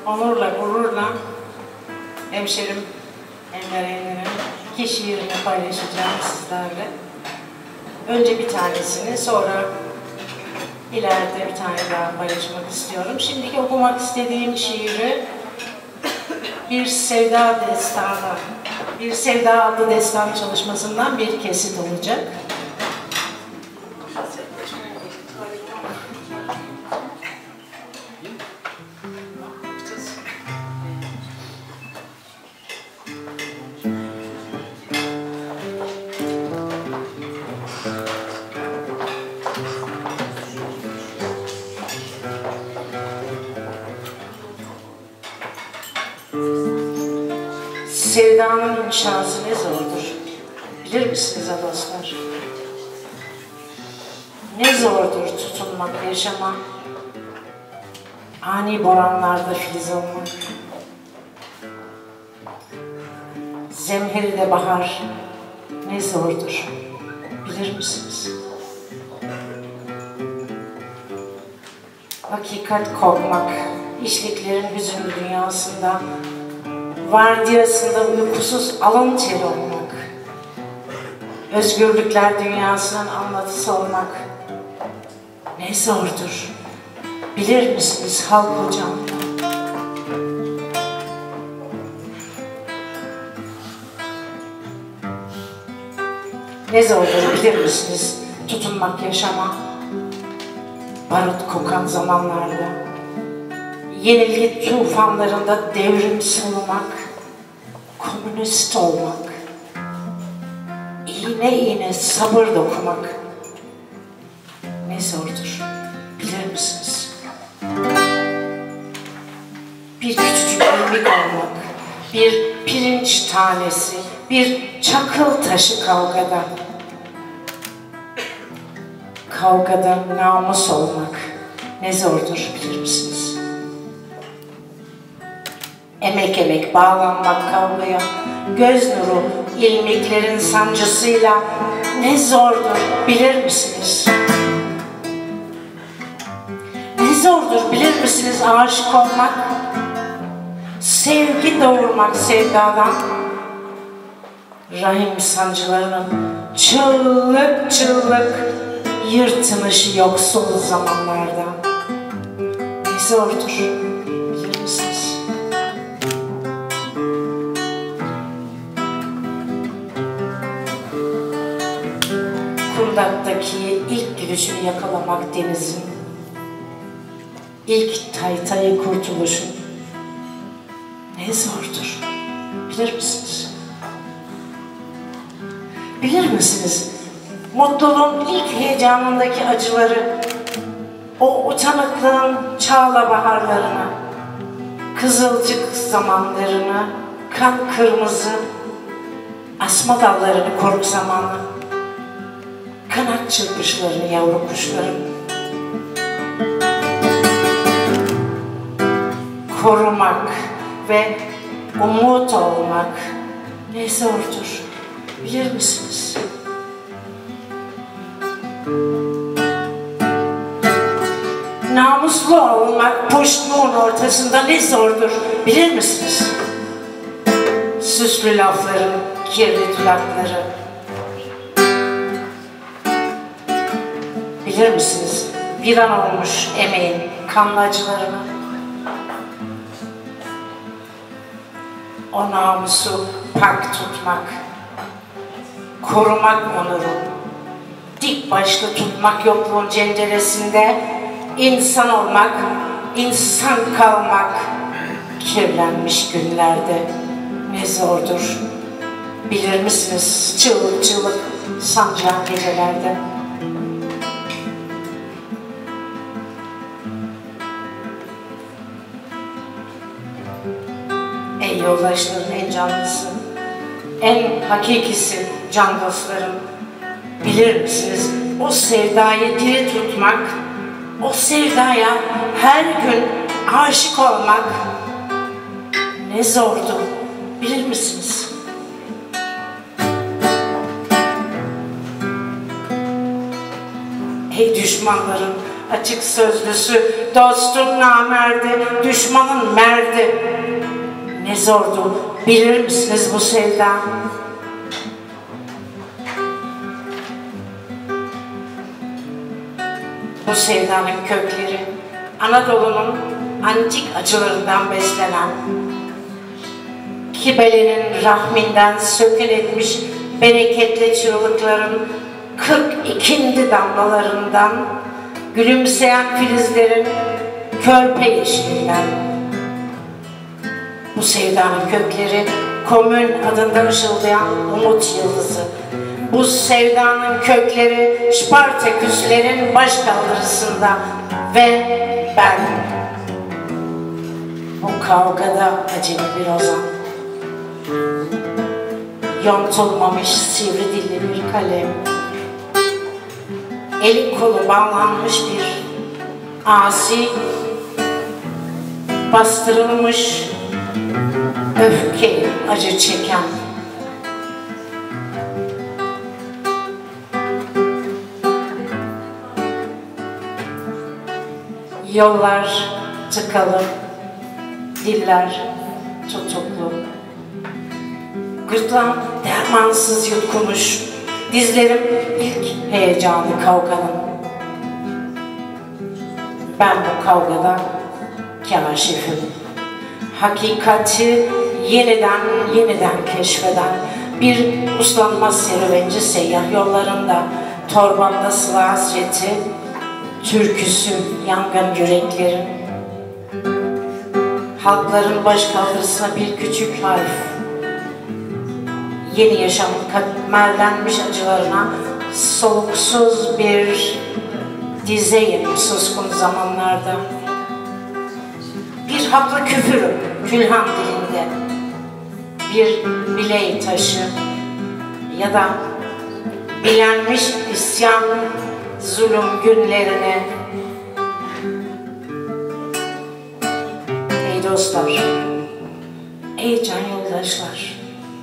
onurla, gururla hemşerim Enver Enver'in 2 şiirini paylaşacağım sizlerle. Önce bir tanesini, sonra ileride bir tane daha paylaşmak istiyorum. Şimdiki okumak istediğim şiiri Bir Sevda Destanı, Bir Sevda adlı destan çalışmasından bir kesit olacak. Sevdanın inşası ne zordur, bilir misiniz ha dostlar? Ne zordur tutunmak, yaşamak, ani boranlarda filiz olmak. Zemheride bahar ne zordur, bilir misiniz? Hakikat korkmak, işliklerin hüzünlü dünyasında, vardiyasında uykusuz alın teri olmak, özgürlükler dünyasının anlatısı olmak ne zordur, bilir misiniz halk hocam? Ne zordur, bilir misiniz tutunmak, yaşamak, barut kokan zamanlarda, yenilgi tufanlarında devrim solumak, komünist olmak, iğne iğne sabır dokumak ne zordur, bilir misiniz? Bir küçücük ilmik olmak, bir pirinç tanesi, bir çakıl taşı kavgada. Kavgada namus olmak ne zordur, bilir misiniz? Emek emek bağlanmak kavgaya, göz nuru ilmiklerin sancısıyla ne zordur, bilir misiniz? Ne zordur, bilir misiniz aşık olmak, sevgi doğurmak sevdadan, rahim sancılarının çığlık çığlık yırtınışı yoksul zamanlarda ne zordur, bilir misiniz? Kundaktaki ilk gülüşünü yakalamak denizin, ilk taytayı kurtuluşun ne zordur, bilir misiniz? Bilir misiniz mutluluğun ilk heyecanındaki acıları, o utanıklığın çağla baharlarına, kızılcık zamanlarını, kan kırmızı asma dallarını korku zamanı, kanat çırpışlarını yavru kuşların, korumak ve umut olmak ne zordur, bilir misiniz? Namuslu olmak puştluğun ortasında ne zordur, bilir misiniz? Süslü lafların kirli dudakları, bilir misiniz? Viran olmuş emeğin kanlı acılarını, o namusu pak tutmak, korumak onuru, dik başlı tutmak yokluğun cenderesinde, insan olmak, insan kalmak kirlenmiş günlerde ne zordur, bilir misiniz? Çığlık çığlık sancılan gecelerde. Ey yoldaşların en canlısı, en hakikisi can dostlarım, bilir misiniz? O sevdayı diri tutmak, o sevdaya her gün aşık olmak ne zordu, bilir misiniz? Ey düşmanların açık sözlüsü, dostun namerdi, düşmanın merdi. Ne zordu, bilir misiniz bu sevda? Bu sevdanın kökleri, Anadolu'nun antik acılarından beslenen, Kibele'nin rahminden sökün etmiş bereketli çığlıkların 42. damlalarından, gülümseyen filizlerin körpe yeşilinden. Bu sevdanın kökleri, komün adında ışıldayan umut yıldızı. Bu sevdanın kökleri, Spartaküslerin başkaldırısında ve ben. Bu kavgada acemi bir ozan. Yontulmamış sivri dilli bir kalem. Eli kolu bağlanmış bir asi, bastırılmış öfke acı çeken. Yollar tıkalı, diller tutuklu. Gırtlağım dermansız yutkunmuş, dizlerim ilk heyecanı kavganın. Ben bu kavgada kaşifim. Hakikati yeniden keşfeden bir uslanmaz serüvenci seyyah yollarında, torbamda sıla hasreti, türküsü yangın yüreklerin, halkların başkaldırısına bir küçük harf, yeni yaşamın katmerlenmiş acılarına soluksuz bir dizeyim suskun zamanlarda. Bir haklı küfür külhan dilinde, bir biley taşı ya da bilenmiş isyan zulüm günlerine. Ey dostlar, ey can yoldaşlar,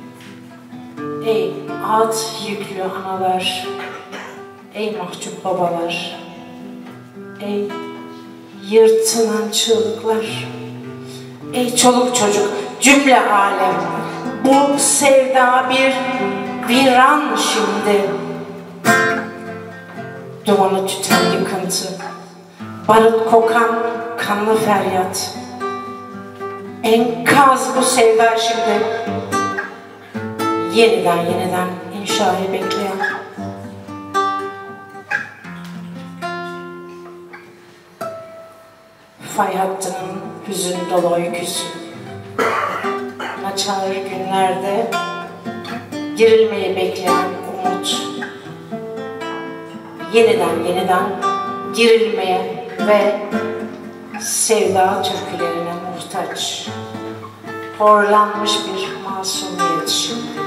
ey at yüklü analar, ey mahcup babalar, ey yırtılan çığlıklar, ey çoluk çocuk, cümle alem, bu sevda bir viran şimdi. Dumanı tüten yıkıntı, barut kokan kanlı feryat, enkaz bu sevda şimdi, yeniden inşayı bekleyen. Fay hattının hüzün dolu öyküsü, naçar günlerde girilmeyi bekleyen umut, yeniden girilmeye ve sevda türkülerine muhtaç, horlanmış bir masumiyet şimdi.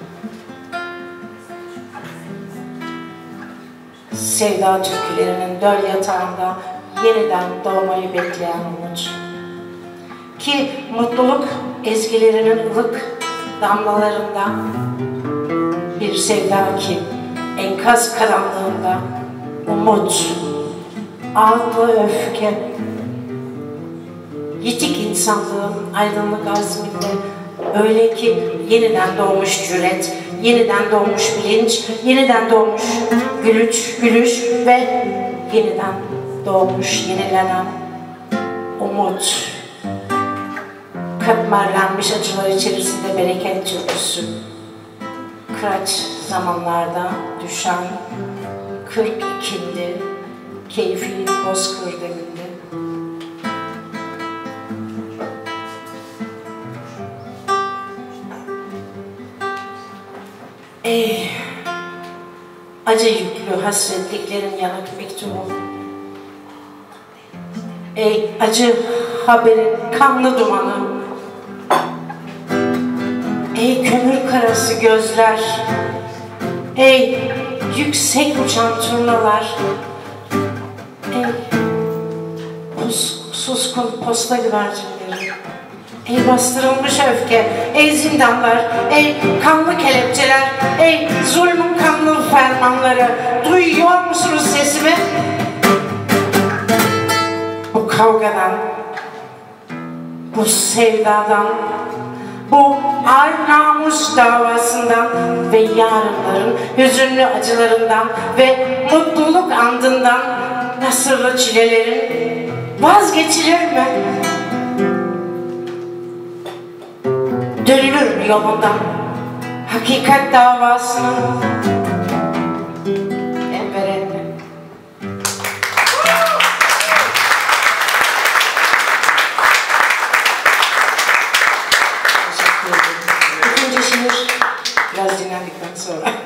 Sevda türkülerinin döl yatağında yeniden doğmayı bekleyen umut. Ki mutluluk ezgilerinin ılık damlalarında bir sevda ki enkaz karanlığında umut, ağlı öfke, yitik insanlığın aydınlık azminde öyle ki yeniden doğmuş cüret, yeniden doğmuş bilinç, yeniden doğmuş gülüş ve yeniden doğmuş yenilenen umut, katmerlenmiş acılar içerisinde bereket türküsü, kıraç zamanlarda düşen 42'ndi keyfi bozkır deminde. Ey acı yüklü hasretliklerin yanık mektubu, ey acı haberin kanlı dumanı, ey kömür karası gözler, ey yüksek uçan turnalar, ey suskun posta güvercinleri, ey bastırılmış öfke, ey zindanlar, ey kanlı kelepçeler, ey zulmün kanlı fermanları, duyuyor musunuz sesimi? kavgadan, bu sevdadan, bu ar namus davasından ve yarınların hüzünlü acılarından ve mutluluk andından, nasırlı çilelerin vazgeçilir mi? Dönülür mü yolundan hakikat davasının? Enver Enver. Teşekkür ederim. İkinci şiir biraz dinlendikten sonra.